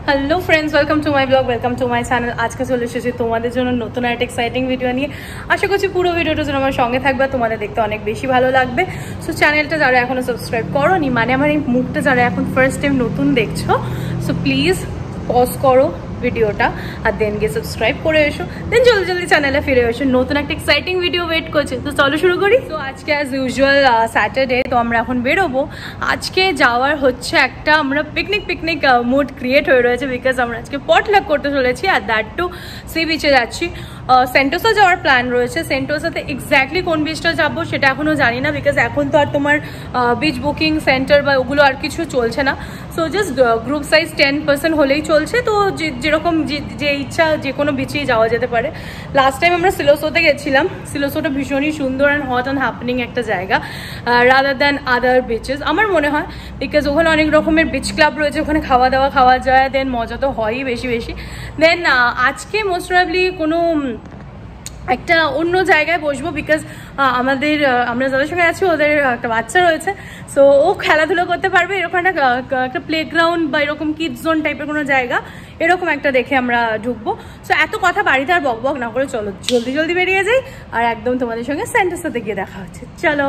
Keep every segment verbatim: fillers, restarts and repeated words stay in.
Hello friends, welcome to my blog, welcome to my channel. আজকে চলে এসেছি তোমাদের জন্য নতুন একটা এক্সাইটিং ভিডিও নিয়ে। আশা করছি পুরো ভিডিওটা যেন আমার সঙ্গে থাকবে, তোমাদের দেখতে অনেক বেশি ভালো লাগবে। সো চ্যানেলটা যারা এখনো সাবস্ক্রাইব করোনি, মানে আমার এই মুখটা যারা এখন ফার্স্ট টাইম নতুন দেখছো, সো প্লিজ পজ করো ভিডিওটা আর দেন গিয়ে সাবস্ক্রাইব করে এসো, দেন জলদি জলদি চ্যানেলে ফিরে এসো। নতুন একটা এক্সাইটিং ভিডিও ওয়েট করছে, তো চলো শুরু করি। তো আজকে অ্যাজ ইউজুয়াল স্যাটারডে, তো আমরা এখন বেরোবো। আজকে যাওয়ার হচ্ছে একটা আমরা পিকনিক পিকনিক মুড ক্রিয়েট হয়ে রয়েছে, বিকজ আমরা আজকে পটলাক করতে চলেছি আর দ্যাট টু সি বিচে যাচ্ছি। সেন্টোসা যাওয়ার প্ল্যান রয়েছে। সেন্টোসাতে এক্স্যাক্টলি কোন বিচটা যাবো সেটা এখনও জানি না, বিকজ এখন তো আর তোমার বিচ বুকিং সেন্টার বা ওগুলো আর কিছু চলছে না। So just group size ten percent হলেই চলছে। তো যেরকম যে ইচ্ছা যে কোনো বিচেই যাওয়া যেতে পারে। লাস্ট টাইম আমরা সিলোসোতে গেছিলাম। সিলোসোটা ভীষণই সুন্দর অ্যান্ড হট অ্যান্ড হ্যাপেনিং একটা জায়গা রাদার দ্যান আদার বিচেস আমার মনে হয়, বিকজ ওখানে অনেক রকমের বিচ ক্লাব রয়েছে, ওখানে খাওয়া দাওয়া খাওয়া যায়, দেন মজা তো হয়ই বেশি বেশি। দেন আজকে মোস্ট প্রবাবলি কোনো একটা অন্য জায়গায় বসবো, বিকজ আমাদের আমরা যাদের সঙ্গে আছি ওদের একটা বাচ্চা রয়েছে। সো ও খেলাধুলো করতে পারবে, এরকম একটা একটা প্লেগ্রাউন্ড বা এরকম কিডস জোন টাইপের কোনো জায়গা এরকম একটা দেখে আমরা ঢুকবো। সো এত কথা বাড়িতে আর বক বক না করে চলো জলদি জলদি বেরিয়ে যাই, আর একদম তোমাদের সঙ্গে সেন্টোসাতে গিয়ে দেখা হচ্ছে। চলো।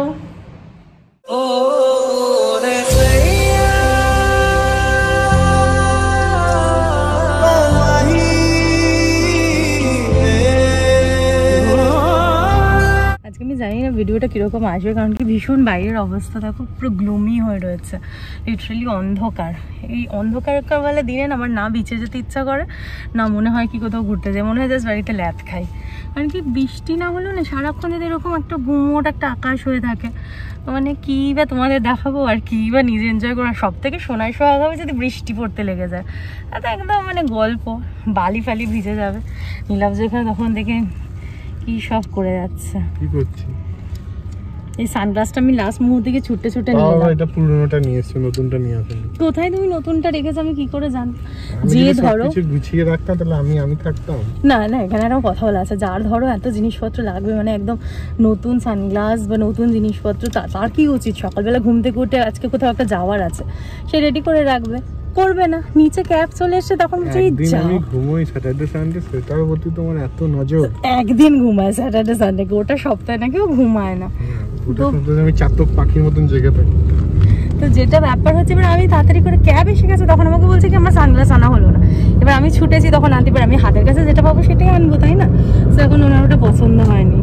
আমি জানি না ভিডিওটা কীরকম আসবে, কারণ কি ভীষণ বাইরের অবস্থা দেখো, পুরো গ্লুমি হয়ে রয়েছে, লিটারালি অন্ধকার। এই অন্ধকারকারওয়ালা দিনে না আমার না বিচে যেতে ইচ্ছা করে, না মনে হয় কি কোথাও ঘুরতে যায়, মনে হয় জাস্ট বাড়িতে ল্যাদ খাই। কারণ কি বৃষ্টি না হলেও না সারাক্ষণ যদি এরকম একটা গুমোট একটা আকাশ হয়ে থাকে, মানে কী বা তোমাদের দেখাবো আর কী বা নিজে এনজয় করা। সব থেকে সোনায় সোহাগ হবে যদি বৃষ্টি পড়তে লেগে যায়, তো একদম মানে গল্প, বালি ফালি ভিজে যাবে। নীলাভ যেখানে তখন দেখে কি সব করে যাচ্ছে। কি করছি? এই সানগ্লাসটা আমি লাস্ট মুহূর্তে গিয়ে ছুটে ছুটে নিয়ে এলাম। এটা পুরনোটা নিয়ে এসেছি, নতুনটা নিয়ে আসেনি। কোথায় তুমি নতুনটা রেখেছো আমি কি করে জানি? যে ধরো কিছু গুছিয়ে রাখতাম তাহলে আমি আমি থাকতাম। না না, এখানে একটা কথা বলা আছে, যার ধরো এত জিনিসপত্র লাগবে, মানে একদম নতুন সানগ্লাস বা নতুন জিনিসপত্র, তার কি উচিত সকালবেলা ঘুম থেকে উঠে আজকে কোথাও একটা যাওয়ার আছে সে রেডি করে রাখবে, করবে না। নিচে ক্যাব চলে এসেছে তখন ইচ্ছা আমি ঘুমোই স্যাটারডে সানডে, সেটার প্রতি তোমার এত নজর। একদিন ঘুমায় স্যাটারডে সানডে, গোটা সপ্তাহে না কেউ ঘুমায় না, আমি চাতক পাখির মতন জেগে থাকি। তো যেটা ব্যাপার হচ্ছে, এবার আমি তাড়াতাড়ি করে ক্যাব এসে গেছে, তখন আমাকে বলছে কি আমার সানগ্লাস আনা হলো না। এবার আমি ছুটেছি, তখন আনতে পারি আমি হাতের কাছে যেটা পাবো সেটাই আনবো, তাই না? তো এখন ওনার ওটা পছন্দ হয়নি।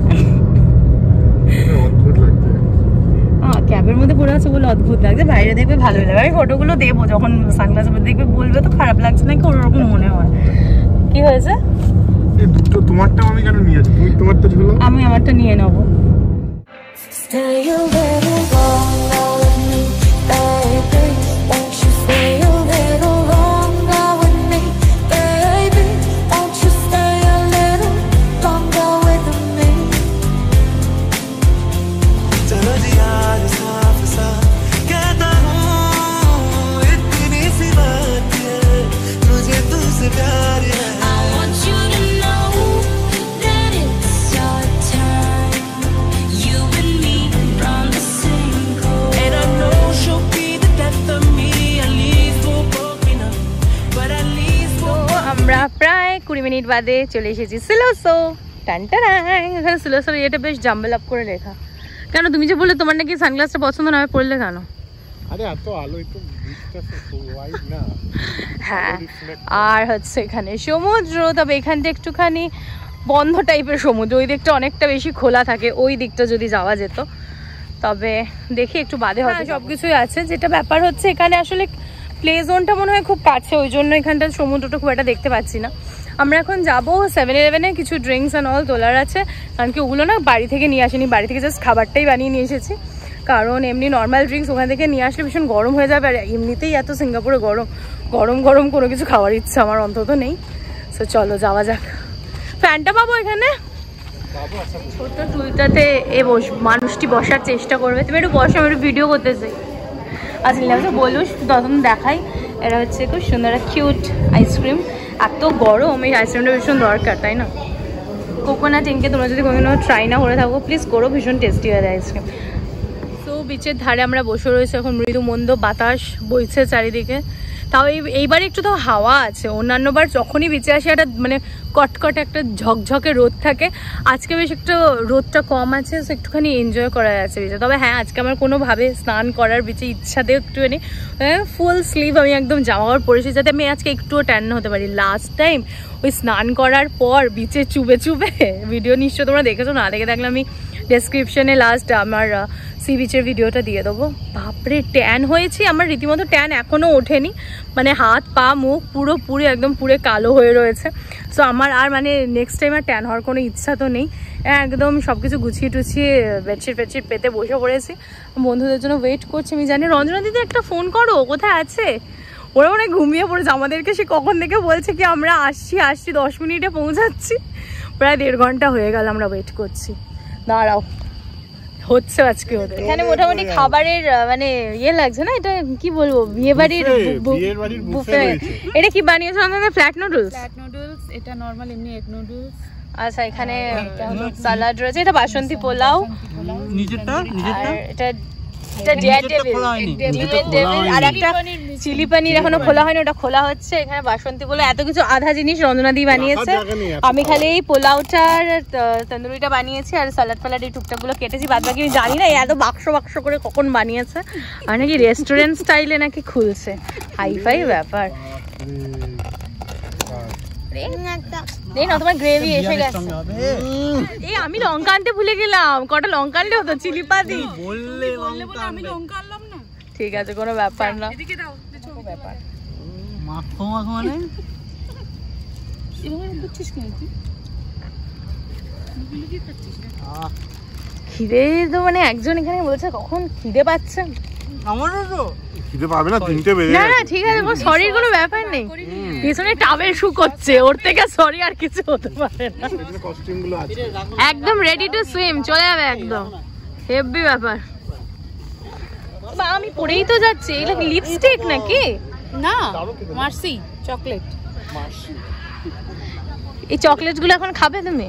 অদ্ভুত লাগছে, হ্যাঁ ক্যাবের মধ্যে পড়ে আছে বলে অদ্ভুত লাগছে, বাইরে দেখবে ভালোই লাগে। আমি ফটোগুলো দেবো যখন সানগ্লাস দেখবে, বলবে তো খারাপ লাগছে নাকি ওরকম মনে হয়। কি হয়েছে? দুটো তোমারটা আমি কেন নিয়ে আছি? তুমি তোমারটা ঝুলো, আমি আমারটা নিয়ে নেবো। প্রায় কুড়ি মিনিট বাদে চলে এসেছি সিলোসো। টানটান, এখানে সিলোসোর ইয়েটা বেশ জাম্বল আপ করে লেখা। কেন তুমি যে বললে তোমার নাকি সানগ্লাসটা পছন্দ না হয়, পড়লে কেন? আরে এত আলো তো হোয়াইট না। হ্যাঁ, আর হচ্ছে এখানে সমুদ্র, তবে এখানটা একটুখানি বন্ধ টাইপের সমুদ্র, ওই দিকটা অনেকটা বেশি খোলা থাকে, ওই দিকটা যদি যাওয়া যেত। তবে দেখি একটু বাদে হবে, সব কিছুই আছে। যেটা ব্যাপার হচ্ছে এখানে আসলে প্লে জোনটা মনে হয় খুব কাছে, ওই জন্য এখানটা সমুদ্রটা খুব একটা দেখতে পাচ্ছি না। আমরা এখন যাবো সেভেন ইলেভেনে, কিছু ড্রিঙ্কস অ্যান্ড অল তোলার আছে, কারণ কি ওগুলো না বাড়ি থেকে নিয়ে আসিনি, বাড়ি থেকে জাস্ট খাবারটাই বানিয়ে নিয়ে এসেছি। কারণ এমনি নর্মাল ড্রিঙ্কস ওখান থেকে নিয়ে আসলে ভীষণ গরম হয়ে যাবে, আর এমনিতেই এত সিঙ্গাপুরে গরম, গরম গরম কোনো কিছু খাওয়ার ইচ্ছা আমার অন্তত নেই। সো চলো যাওয়া যাক। ফ্যানটা পাবো এখানে? ছোট্ট টুলটাতে এ বস মানুষটি বসার চেষ্টা করবে। তুমি একটু বসো, আমি একটু ভিডিও করতে চাই। আচ্ছা নিলাম বললো তখন দেখাই। এটা হচ্ছে খুব সুন্দর একটা কিউট আইসক্রিম, এত গরম এই আইসক্রিমটা ভীষণ দরকার, তাই না? কোকোনাট ইনকে তোমরা যদি কোনো ট্রাই না করে থাকো প্লিজ করো, ভীষণ টেস্টি হয় আইসক্রিম। সো বিচের ধারে আমরা বসে রয়েছি এখন, মৃদু মন্দ বাতাস বইছে চারিদিকে। তাও এইবারে একটু তাও হাওয়া আছে, অন্যান্যবার যখনই বিচে আসে একটা মানে কটকট একটা ঝকঝকে রোদ থাকে, আজকে বেশ একটু রোদটা কম আছে, একটুখানি এনজয় করা যাচ্ছে বিচে। তবে হ্যাঁ, আজকে আমার কোনোভাবে স্নান করার বিচে ইচ্ছাতেও একটুখানি ফুল স্লিভ আমি একদম জামা কাপড় পরেছি যাতে আমি আজকে একটুও ট্যান হতে পারি। লাস্ট টাইম ওই স্নান করার পর বিচে চুবে চুবে, ভিডিও নিশ্চয় তোমরা দেখেছো, না দেখে থাকলে আমি ডেসক্রিপশনে লাস্ট আমার সি বিচের ভিডিওটা দিয়ে দেবো। বাপরে ট্যান হয়েছি, আমার রীতিমতো ট্যান এখনও ওঠেনি, মানে হাত পা মুখ পুরো পুরো একদম পুরো কালো হয়ে রয়েছে। সো আমার আর মানে নেক্সট টাইম আর ট্যান হওয়ার কোনো ইচ্ছা তো নেই, একদম সব কিছু গুছিয়ে টুছিয়ে বেডশিট ফেডশিট পেতে বসে পড়েছি, বন্ধুদের জন্য ওয়েট করছি। আমি জানি রঞ্জনা দিদি একটা ফোন করো, কোথায় আছে? ওরা মনে ঘুমিয়ে পড়েছে, আমাদেরকে সে কখন থেকে বলছে কি আমরা আসছি আসছি দশ মিনিটে পৌঁছাচ্ছি, প্রায় দেড় ঘন্টা হয়ে গেল আমরা ওয়েট করছি। দাঁড়াও, হচ্ছে আজকে ওদের এখানে মোটামুটি খাবারের মানে ইয়ে লাগছে না, এটা কি বলবো, বিয়ে বাড়ির বুফে। এটা কি বানিয়েছো আমাদের? ফ্ল্যাট নুডলস, ফ্ল্যাট নুডলস, এটা নরমাল এমনি এগ নুডলস। আচ্ছা, এখানে সালাড রয়েছে, এটা বাসন্তী পোলাও, নিজেরটা নিজেরটা এটা এটা ডেয়ার ডেভিল, ডেভিল ডেভিল, আর একটা চিলি পনির এখনো খোলা হয়নি, ওটা খোলা হচ্ছে। এখানে বাসন্তী পোলাও, এত কিছু আধা জিনিস রঞ্জনা দি বানিয়েছে, আমি খালি এই পোলাওটা আর তন্দুরিটা বানিয়েছি, আর সালাড ফালাড এই টুকটাক গুলো কেটেছি, বাদ বাকি আমি জানি না এত বাক্স বাক্স করে কখন বানিয়েছে, আর নাকি রেস্টুরেন্ট স্টাইলে নাকি খুলছে, হাইফাই ব্যাপার। তোমার গ্রেভি এসে গেছে। এই আমি লঙ্কা আনতে ভুলে গেলাম, কটা লঙ্কা আনলে হতো, চিলি পাতি বললে আমি লঙ্কা আনলাম না। ঠিক আছে, কোনো ব্যাপার না, ব্যাপার মাখো মাখো মানে খিদে তো মানে একজন এখানে বলছে কখন খিদে পাচ্ছে, আমারও তো খিদে পাবে না, তিনটে বেজে গেছে। না না ঠিক আছে, কোনো সরির কোনো ব্যাপার নেই, পিছনে টাওয়েল শুক হচ্ছে, ওর থেকে সরি আর কিছু হতে পারে না। কস্টিউমগুলো আছে একদম রেডি টু সুইম, চলে যাবে একদম, হেভি ব্যাপার। বা আমি পরেই তো যাচ্ছি, এগুলো কি লিপস্টিক নাকি? না, মার্সি চকলেট। এই চকলেটগুলো এখন খাবে তুমি?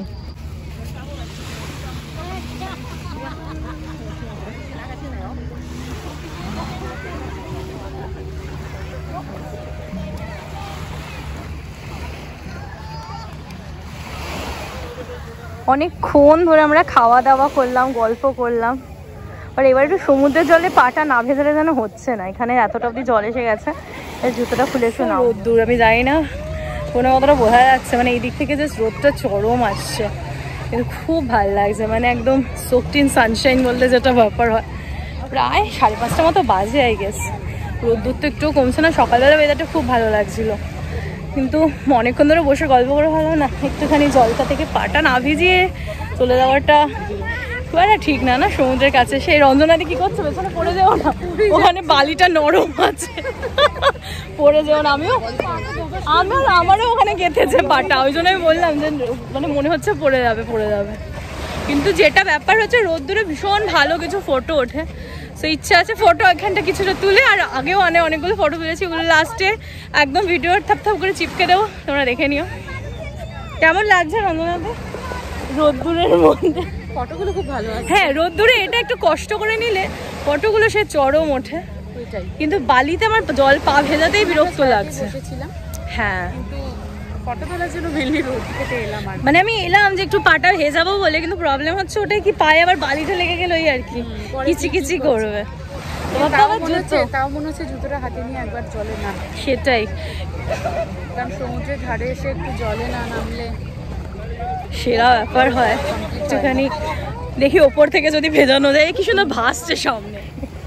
অনেকক্ষণ ধরে আমরা খাওয়া দাওয়া করলাম, গল্প করলাম, আর এবার একটু সমুদ্রের জলে পাটা না ভেজালে যেন হচ্ছে না, এখানে এতটা অব্দি জল এসে গেছে, জুতোটা খুলে একটু না দূর আমি যাই না, কোনো কতটা বোঝা যাচ্ছে, মানে এই দিক থেকে যে রোদটা চরম আসছে, কিন্তু খুব ভালো লাগছে, মানে একদম সোকড ইন সানশাইন বললে যেটা ব্যাপার হয়। প্রায় সাড়ে পাঁচটা মতো বাজে আই গেস, রোদ্দুর তো একটু কমছে না, সকালবেলা ওয়েদারটা খুব ভালো লাগছিল, কিন্তু অনেকক্ষণ ধরে বসে গল্প করে ভালো না, একটুখানি জলটা থেকে পাটা না ভিজিয়ে চলে যাওয়াটা খুব একটা ঠিক না, না সমুদ্রের কাছে। সেই রঞ্জনাদি কি করছে, পেছনে পড়ে যাও না, ওখানে বালিটা নরম আছে, পড়ে যাও না। আমিও আমার আমারও ওখানে গেঁথেছে পাটা, ওই জন্য আমি বললাম যে মানে মনে হচ্ছে পড়ে যাবে পড়ে যাবে, কিন্তু যেটা ব্যাপার হচ্ছে রোদ্দুরে ভীষণ ভালো কিছু ফটো ওঠে, সো ইচ্ছা আছে ফটো এখানটা কিছুটা তুলে, আর আগেও অনেক অনেকগুলো ফটো তুলেছি, ওগুলো লাস্টে একদম ভিডিওর থাপ থাপ করে চিপকে দেবো, তোমরা দেখে নিও। কেমন লাগছে রঞ্জনাতে রোদ্দুরের মধ্যে? ফটোগুলো খুব ভালো আছে। হ্যাঁ, রোদ্দুরে এটা একটু কষ্ট করে নিলে ফটোগুলো সে চরম ওঠে, কিন্তু বালিতে আমার জল পা ভেজাতেই বিরক্ত লাগছে। হ্যাঁ, ফটো তোলার জন্য মেনলি রোদ থেকে এলাম, মানে আমি এলাম যে একটু পাটা ভেজাবো বলে, কিন্তু প্রবলেম হচ্ছে ওটাই কি পায়ে আবার বালিটা লেগে গেল, ওই আর কি কিচি কিচি করবে, তাও মনে হচ্ছে জুতোটা হাতে নিয়ে একবার জলে না, সেটাই, কারণ সমুদ্রের ধারে এসে একটু জলে না নামলে সেরা ব্যাপার হয়। একটুখানি দেখি ওপর থেকে যদি ভেজানো যায়, কি সুন্দর ভাসছে সামনে।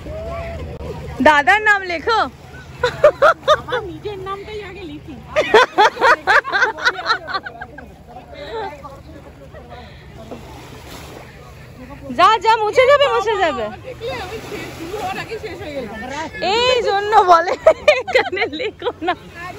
দাদার নাম লেখো, আমার নিজের নামটাই আগে লিখি। যা যা মুছে যাবে মুছে যাবে, এই জন্য বলে এখানে লেখো না।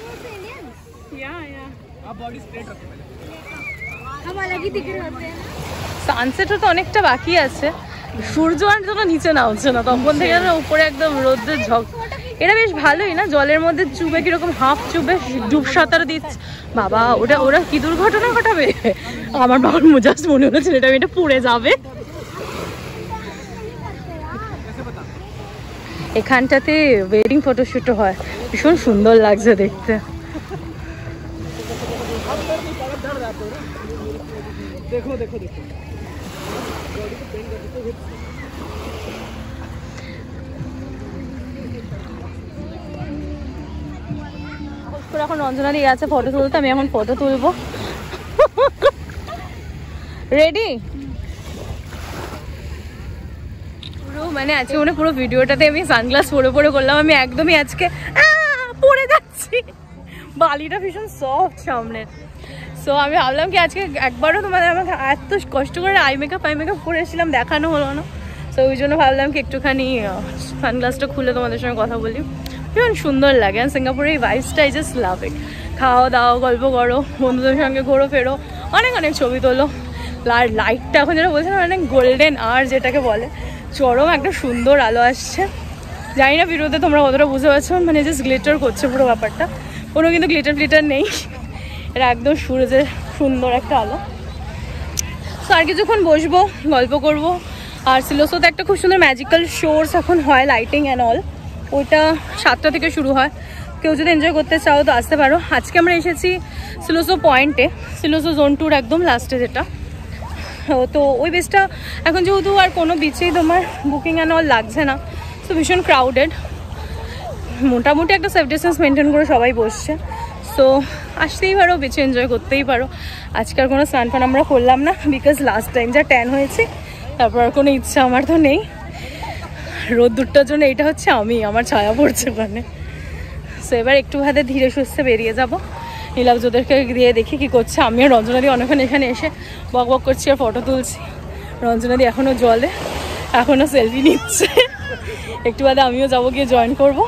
সানসেটও তো অনেকটা বাকি আছে, সূর্য আর যখন নিচে নামছে না তখন থেকে উপরে একদম রোদ্রের ঝক। এটা বেশ ভালোই না, জলের মধ্যে চুবে কিরকম হাফ চুবে ডুব সাঁতার দিচ্ছে, বাবা ওটা ওরা কি দুর্ঘটনা ঘটাবে, আমার বাবার জাস্ট মনে হচ্ছে এটা এটা পড়ে যাবে। এখানটাতে ওয়েডিং ফটোশ্যুটও হয়, ভীষণ সুন্দর লাগছে দেখতে। দেখো দেখো দেখো এখন রঞ্জনা দিয়ে আছে ফটো তুলতে, আমি এখন ফটো তুলবো। রেডি? পুরো মানে আজকে মানে পুরো ভিডিওটাতে আমি সানগ্লাস পরে পরে করলাম, আমি একদমই আজকে পরে যাচ্ছি, বালিটা ভীষণ সফট সামনে। সো আমি ভাবলাম কি আজকে একবারও তোমাদের আমাকে এত কষ্ট করে আই মেকআপ আই মেকআপ করে এসেছিলাম, দেখানো হলো না। সো ওই জন্য ভাবলাম কি একটুখানি সানগ্লাসটা খুলে তোমাদের সঙ্গে কথা বলি। ভীষণ সুন্দর লাগে, আর সিঙ্গাপুরের এই ভাইবসটা আই জাস্ট লাভ ইট। খাওয়া দাওয়া, গল্প করো, বন্ধুদের সঙ্গে ঘোরো ফেরো, অনেক অনেক ছবি তোলো। আর লাইটটা এখন যেটা বলছে না, অনেক গোল্ডেন আর যেটাকে বলে চরম একটা সুন্দর আলো আসছে। জানি না ভিডিওতে তোমরা কতটা বুঝতে পারছো, মানে জাস্ট গ্লিটার করছে পুরো ব্যাপারটা, কোনো কিন্তু গ্লিটার ফ্লিটার নেই, এটা একদম সূর্যের সুন্দর একটা আলো। তো আর কিছুক্ষণ বসবো, গল্প করব। আর সিলোসোতে একটা খুব সুন্দর ম্যাজিক্যাল শোর্স এখন হয়, লাইটিং অ্যান্ড অল, ওইটা সাতটা থেকে শুরু হয়। কেউ যদি এনজয় করতে চাও তো আসতে পারো। আজকে আমরা এসেছি সিলোসো পয়েন্টে, সিলোসো জোন টুর একদম লাস্টে যেটা। তো ওই বিচটা এখন যেহেতু আর কোনো বিচেই তোমার বুকিং অ্যান্ড অল লাগছে না, তো ভীষণ ক্রাউডেড, মোটামুটি একটা সেফ ডিস্টেন্স মেনটেন করে সবাই বসছে। সো আসতেই পারো, বিচে এনজয় করতেই পারো। আজকে আর কোনো স্নান ফান আমরা করলাম না, বিকজ লাস্ট টাইম যা ট্যান হয়েছে, তারপর আর কোনো ইচ্ছা আমার তো নেই। রোদ্দুরটার জন্য এইটা হচ্ছে আমি, আমার ছায়া পড়ছে ওখানে। সো এবার একটু হাতে ধীরে সুস্থে বেরিয়ে যাবো। নীলাবজোদেরকে দিয়ে দেখি কি করছে। আমি আর রঞ্জনাদি অনেকক্ষণ এখানে এসে বক বক করছি আর ফটো তুলছি। রঞ্জনাদি এখনও জলে, এখনও সেলফি নিচ্ছে। একটু বাদে আমিও যাবো, গিয়ে জয়েন করবো।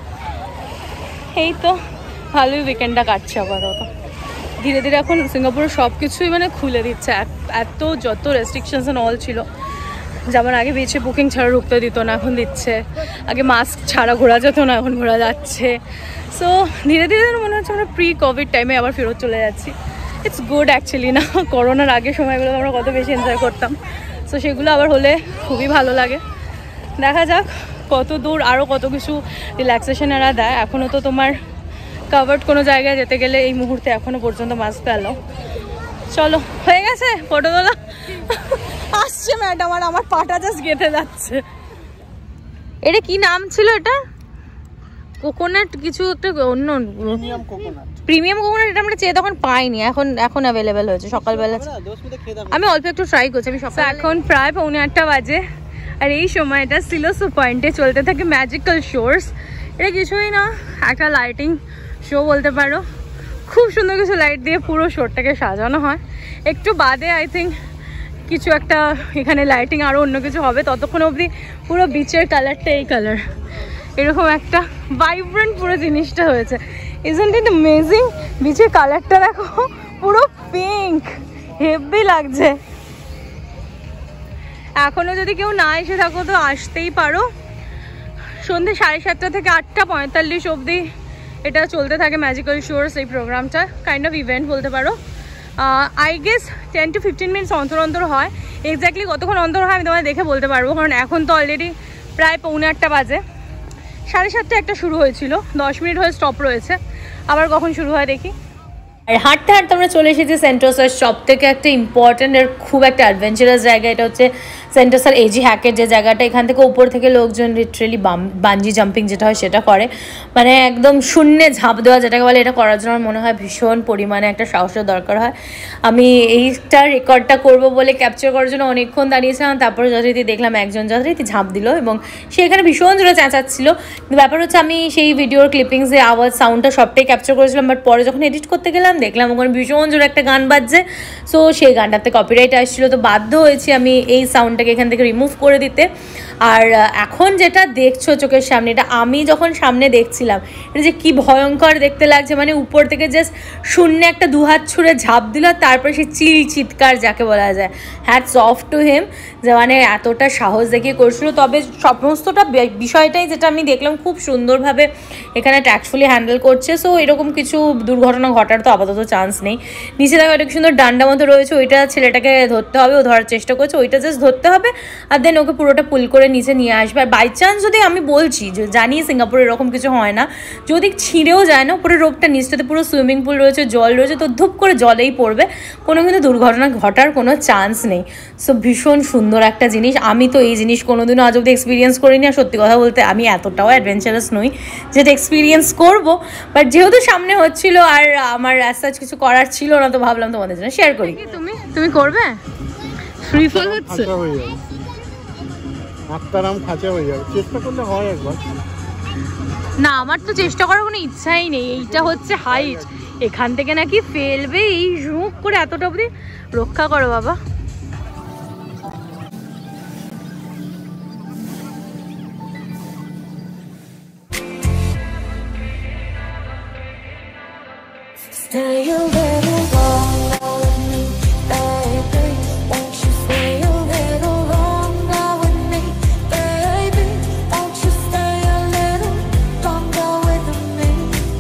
এই তো ভালোই উইকেন্ডটা কাটছে আপাতত। ধীরে ধীরে এখন সিঙ্গাপুরের সব কিছুই মানে খুলে দিচ্ছে, এত যত রেস্ট্রিকশনস অ্যান্ড অল ছিল, যেমন আগে বিচে বুকিং ছাড়া ঢুকতে দিত না, এখন দিচ্ছে। আগে মাস্ক ছাড়া ঘোরা যেত না, এখন ঘোরা যাচ্ছে। সো ধীরে ধীরে মনে হচ্ছে আমরা প্রি কোভিড টাইমে আবার ফেরত চলে যাচ্ছি। ইটস গুড অ্যাকচুয়ালি না, করোনার আগে সময়গুলো আমরা কত বেশি এনজয় করতাম। সো সেগুলো আবার হলে খুবই ভালো লাগে। দেখা যাক কত দূর আরও কত কিছু রিল্যাক্সেশন এরা দেয়। এখনও তো তোমার কাভার্ড কোনো জায়গায় যেতে গেলে এই মুহূর্তে এখনও পর্যন্ত মাস্ক পেলো। চলো হয়ে গেছে ফটো তোলা। আসছে ম্যাডাম, আর আমার পাটা জাস্ট গেঁথে যাচ্ছে। এটা কি নাম ছিল? এটা কোকোনাট কিছু একটা, অন্য প্রিমিয়াম কোকোনাট। প্রিমিয়াম কোকোনাট এটা আমরা চেয়ে তখন পাইনি, এখন এখন অ্যাভেলেবেল হয়েছে সকালবেলা। আমি অল্প একটু ট্রাই করছি। আমি সকাল এখন প্রায় পৌনে আটটা বাজে, আর এই সময়টা সিলোসো পয়েন্টে চলতে থাকে ম্যাজিক্যাল শোর্স। এটা কিছুই না, একটা লাইটিং শো বলতে পারো। খুব সুন্দর কিছু লাইট দিয়ে পুরো শোটাকে সাজানো হয়। একটু বাদে আই থিঙ্ক কিছু একটা এখানে লাইটিং আরও অন্য কিছু হবে। ততক্ষণ অবধি পুরো বিচের কালারটা এই কালার, এরকম একটা ভাইব্রেন্ট পুরো জিনিসটা হয়েছে। Isn't it amazing? বিচের কালারটা দেখো, পুরো পিঙ্ক, হেভি লাগছে। এখনও যদি কেউ না এসে থাকো তো আসতেই পারো। সন্ধ্যে সাড়ে সাতটা থেকে আটটা পঁয়তাল্লিশ অবধি এটা চলতে থাকে ম্যাজিক্যাল শোর্স। এই প্রোগ্রামটা কাইন্ড অফ ইভেন্ট বলতে পারো। I guess ten to fifteen minutes অন্তর অন্তর হয়। এক্স্যাক্টলি কতক্ষণ অন্তর হয় আমি তোমায় দেখে বলতে পারবো, কারণ এখন তো অলরেডি প্রায় পৌনে আটটা বাজে। সাড়ে সাতটা একটা শুরু হয়েছিল, দশ মিনিট হয়ে স্টপ রয়েছে, আবার কখন শুরু হয় দেখি। আর হাঁটতে হাঁটতে আমরা চলে এসেছি সেন্টোসার সব থেকে একটা ইম্পর্টেন্ট আর খুব একটা অ্যাডভেঞ্চারাস জায়গা। এটা হচ্ছে সেন্টোসার এজি হ্যাকের যে জায়গাটা, এখান থেকে উপর থেকে লোকজন লিটারেলি বাঞ্জি জাম্পিং যেটা হয় সেটা করে, মানে একদম শূন্যে ঝাঁপ দেওয়া যেটাকে বলে। এটা করার জন্য মনে হয় ভীষণ পরিমাণে একটা সাহসের দরকার হয়। আমি এইটা রেকর্ডটা করব বলে ক্যাপচার করার জন্য অনেকক্ষণ দাঁড়িয়েছিলাম, তারপরে যথারীতি দেখলাম একজন যথারীতি ঝাঁপ দিল এবং সে এখানে ভীষণ জোরে চেঁচাচ্ছিল। কিন্তু ব্যাপার হচ্ছে আমি সেই ভিডিওর ক্লিপিংসে আওয়াজ সাউন্ডটা সবটাই ক্যাপচার করেছিলাম, বাট পরে যখন এডিট করতে গেলাম দেখলাম ওখানে ভীষণ জোরে একটা গান বাজছে। সো সেই গানটাতে কপিরাইট আসছিল, তো বাধ্য হয়েছি আমি এই সাউন্ডটাকে এখান থেকে রিমুভ করে দিতে। আর এখন যেটা দেখছো চোখের সামনে, এটা আমি যখন সামনে দেখছিলাম এটা যে কি ভয়ঙ্কর দেখতে লাগছে, মানে উপর থেকে জাস্ট শূন্যে একটা দুহাত ছুঁড়ে ঝাঁপ দিল, তারপরে সে চিল চিৎকার যাকে বলা যায়, হ্যাটস অফ টু হিম, যে মানে এতটা সাহস দেখিয়ে করছিল। তবে সমস্তটা বিষয়টাই যেটা আমি দেখলাম খুব সুন্দরভাবে এখানে ট্যাক্টফুলি হ্যান্ডেল করছে। সো এরকম কিছু দুর্ঘটনা ঘটার তো আপাতত চান্স নেই। নিচে দেখো একটা সুন্দর ডান্ডা মতো রয়েছে, ওইটা ছেলেটাকে ধরতে হবে, ও ধরার চেষ্টা করছে, ওইটা জাস্ট ধরতে হবে আর দেন ওকে পুরোটা পুল করে নিচে নিয়ে আসবে। আর বাই চান্স যদি আমি বলছি যে জানি সিঙ্গাপুরে এরকম কিছু হয় না, যদি ছিঁড়েও যায় না উপরে রোপটা নিচটাতে পুরো সুইমিং পুল রয়েছে, জল রয়েছে, তো ধূপ করে জলেই পড়বে, কোনো কিন্তু দুর্ঘটনা ঘটার কোনো চান্স নেই। সো ভীষণ সুন্দর একটা জিনিস। আমি তো এই জিনিস কোনোদিনও আজ অব্দি এক্সপিরিয়েন্স করিনি। আর সত্যি কথা বলতে আমি এতটাও অ্যাডভেঞ্চারাস নই যেটা এক্সপিরিয়েন্স করবো, বাট যেহেতু সামনে হচ্ছিল আর আমার অ্যাজ কিছু করার ছিল না, তো ভাবলাম তোমাদের জন্য শেয়ার করি। তুমি তুমি করবে? ফ্রি ফল হচ্ছে আত্মারাম খাঁচা হয়ে যাবে, চেষ্টা করলে হয় একবার। না, আমার তো চেষ্টা করার কোনো ইচ্ছাই নেই। এইটা হচ্ছে হাইট, এখান থেকে নাকি ফেলবে, এই ঝুঁক করে এতটা অবধি। রক্ষা করো বাবা। Stay a little longer with me, baby. Won't you stay a little longer with me, baby? Won't you stay a little longer with me?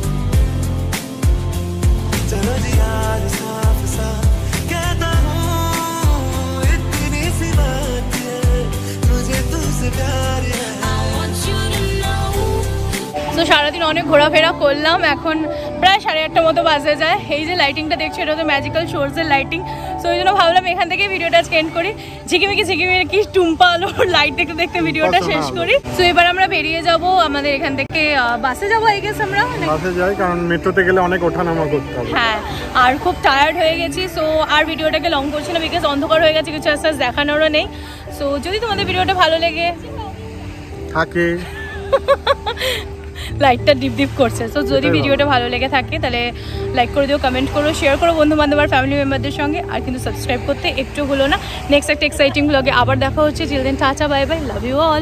चलो जी यार साफ साफ कहता हूँ, इतनी सी बात है, मुझे तुझसे प्यार है। I want you to know। তো সারাদিন অনেক ঘোরাফেরা করলাম, এখন প্রায় সাড়ে আটটার মতো বাজে যায়। এই যে লাইটিংটা দেখছো এটা হচ্ছে ম্যাজিক্যাল শোর্সের লাইটিং। সো ওই জন্য ভাবলাম এখান থেকে ভিডিওটা আজকে এন্ড করি। ঝিকিমিকি ঝিকিমিকি টুম্পা আলোর লাইট দেখতে দেখতে ভিডিওটা শেষ করি। সো এবার আমরা বেরিয়ে যাব, আমাদের এখান থেকে বাসে যাবো। আই গেস আমরা বাসে যাই, কারণ মেট্রোতে গেলে অনেক ওঠানামা করতে হবে। হ্যাঁ, আর খুব টায়ার্ড হয়ে গেছি। সো আর ভিডিওটাকে লং করছি না, বিকজ অন্ধকার হয়ে গেছে, কিছু আস্তে দেখানোরও নেই। সো যদি তোমাদের ভিডিওটা ভালো লেগে থাকে, লাইটটা ডিপ ডিপ করছে, সো যদি ভিডিওটা ভালো লেগে থাকে তাহলে লাইক করে দিও, কমেন্ট করো, শেয়ার করো বন্ধু বান্ধব আর ফ্যামিলি মেম্বারদের সঙ্গে। আর কিন্তু সাবস্ক্রাইব করতে একটু হলো না। নেক্সট একটা এক্সাইটিং ব্লগে আবার দেখা হচ্ছে। Till then tata, bye bye, love you all.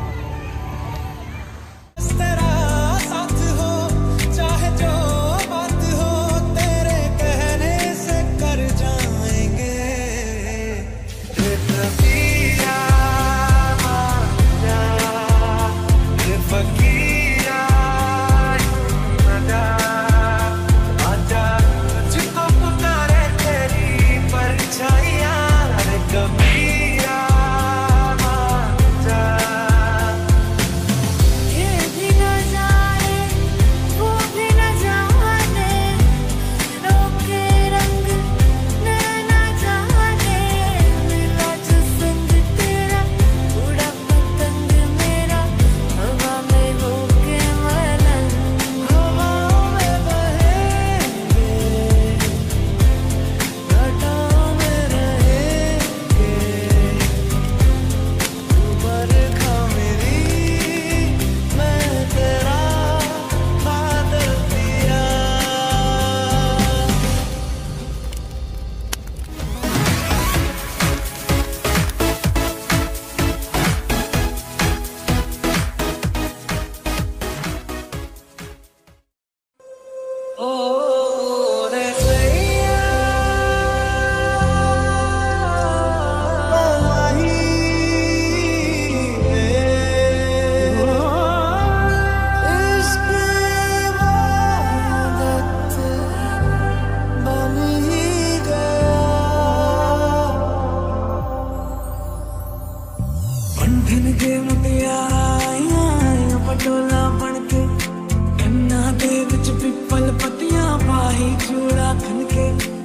पटोला बनके कन्ना दे विच पिपल पत्तियां पाही चूड़ा खनके।